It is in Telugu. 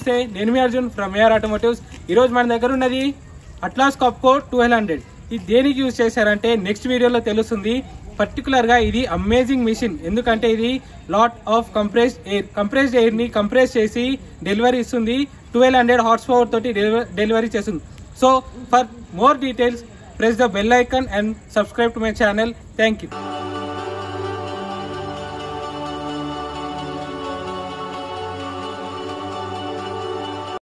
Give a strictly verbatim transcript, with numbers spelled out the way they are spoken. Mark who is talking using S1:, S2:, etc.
S1: నమస్తే, నేను మీ అర్జున్ ఫ్రమ్ ArAutomotives. ఈరోజు మన దగ్గర ఉన్నది ATLASCOPCO ట్వెల్వ్ హండ్రెడ్. ఇది దేనికి యూజ్ చేశారంటే నెక్స్ట్ వీడియోలో తెలుస్తుంది. పర్టికులర్గా ఇది అమేజింగ్ మిషన్, ఎందుకంటే ఇది lot of compressed air compressed ఎయిర్ని కంప్రెస్ చేసి డెలివరీ ఇస్తుంది. ట్వెల్వ్ హండ్రెడ్ హార్స్ పవర్ తోటి డెలివరీ చేస్తుంది. So for more details press the bell icon and subscribe to my channel. Thank you.